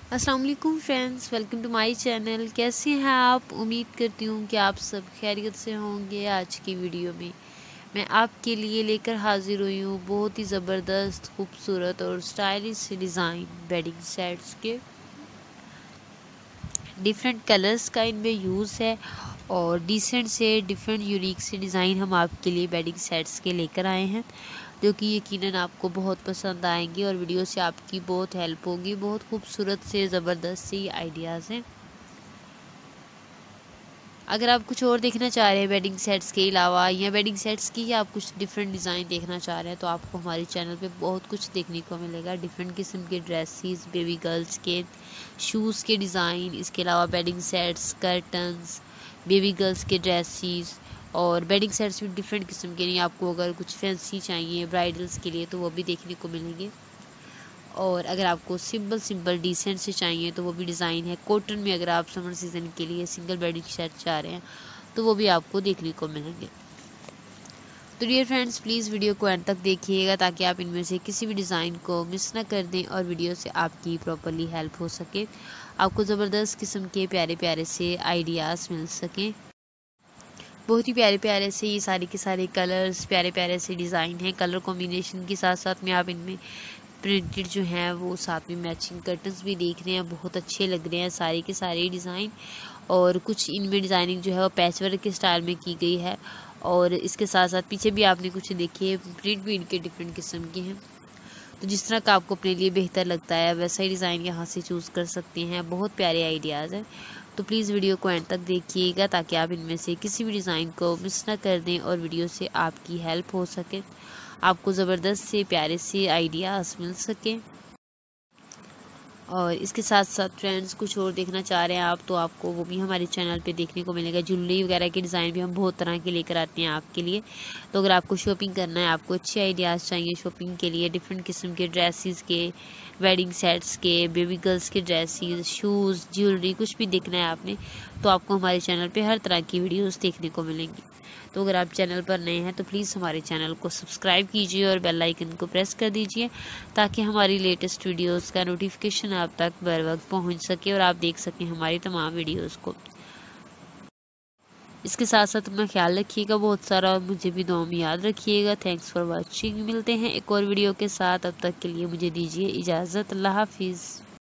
अस्सलाम वालेकुम friends, welcome to my channel. कैसे हैं आप? उम्मीद करती हूँ कि आप सब खैरियत से होंगे। आज की वीडियो में मैं आपके लिए लेकर हाजिर हुई हूँ बहुत ही ज़बरदस्त, खूबसूरत और स्टाइलिश डिज़ाइन बेडिंग सेट्स के। डिफरेंट कलर्स का इनमें यूज़ है और डिसेंट से डिफरेंट यूनिक से डिज़ाइन हम आपके लिए बेडिंग सेट्स के लेकर आए हैं, जो कि यकीनन आपको बहुत पसंद आएंगे और वीडियो से आपकी बहुत हेल्प होगी। बहुत खूबसूरत से ज़बरदस्त से आइडियाज़ हैं। अगर आप कुछ और देखना चाह रहे हैं बेडिंग सेट्स के अलावा या बेडिंग सेट्स की या आप कुछ डिफरेंट डिज़ाइन देखना चाह रहे हैं, तो आपको हमारे चैनल पे बहुत कुछ देखने को मिलेगा। डिफरेंट किस्म के ड्रेसेस, बेबी गर्ल्स के शूज़ के डिज़ाइन, इसके अलावा bedding sets, curtains, baby girls के ड्रेसेस और बेडिंग सेट्स भी डिफरेंट किस्म के नहीं। आपको अगर कुछ फैंसी चाहिए ब्राइडल्स के लिए तो वो भी देखने को मिलेंगे। और अगर आपको सिंपल डिसेंट से चाहिए तो वो भी डिज़ाइन है। कॉटन में अगर आप समर सीज़न के लिए सिंगल बेडिंग सेट चाह रहे हैं तो वो भी आपको देखने को मिलेंगे। तो डियर फ्रेंड्स, प्लीज़ वीडियो को एंड तक देखिएगा ताकि आप इनमें से किसी भी डिज़ाइन को मिस ना कर दें और वीडियो से आपकी प्रॉपरली हेल्प हो सके, आपको ज़बरदस्त किस्म के प्यारे प्यारे से आइडियाज़ मिल सकें। बहुत ही प्यारे प्यारे से ये सारे के सारे कलर्स, प्यारे प्यारे से डिज़ाइन हैं। कलर कॉम्बिनेशन के साथ साथ में आप इनमें प्रिंटेड जो हैं वो साथ में मैचिंग कर्टन्स भी देख रहे हैं। बहुत अच्छे लग रहे हैं सारे के सारे डिज़ाइन। और कुछ इनमें डिज़ाइनिंग जो है वो पैच वर्क के स्टाइल में की गई है और इसके साथ साथ पीछे भी आपने कुछ देखिए प्रिंट भी इनके डिफरेंट किस्म के हैं। तो जिस तरह का आपको अपने लिए बेहतर लगता है वैसा ही डिज़ाइन यहाँ से चूज़ कर सकते हैं। बहुत प्यारे आइडियाज़ हैं। तो प्लीज़ वीडियो को एंड तक देखिएगा ताकि आप इनमें से किसी भी डिज़ाइन को मिस ना कर दें और वीडियो से आपकी हेल्प हो सके, आपको ज़बरदस्त से प्यारे से आइडियाज़ मिल सकें। और इसके साथ साथ फ्रेंड्स कुछ और देखना चाह रहे हैं आप तो आपको वो भी हमारे चैनल पे देखने को मिलेगा। ज्वेलरी वगैरह के डिज़ाइन भी हम बहुत तरह के लेकर आते हैं आपके लिए। तो अगर आपको शॉपिंग करना है, आपको अच्छे आइडियाज़ चाहिए शॉपिंग के लिए, डिफरेंट किस्म के ड्रेसेस के, वेडिंग सेट्स के, बेबी गर्ल्स के ड्रेसेस, शूज़, ज्वेलरी कुछ भी देखना है आपने, तो आपको हमारे चैनल पर हर तरह की वीडियोज़ देखने को मिलेंगी। तो अगर आप चैनल पर नए हैं तो प्लीज़ हमारे चैनल को सब्सक्राइब कीजिए और बेल आइकन को प्रेस कर दीजिए ताकि हमारी लेटेस्ट वीडियोस का नोटिफिकेशन आप तक बर वक्त पहुँच सके और आप देख सकें हमारी तमाम वीडियोस को। इसके साथ साथ अपना ख्याल रखिएगा बहुत सारा और मुझे भी दुआ में याद रखिएगा। Thanks for watching. मिलते हैं एक और वीडियो के साथ, अब तक के लिए मुझे दीजिए इजाज़त। अल्लाह हाफिज़।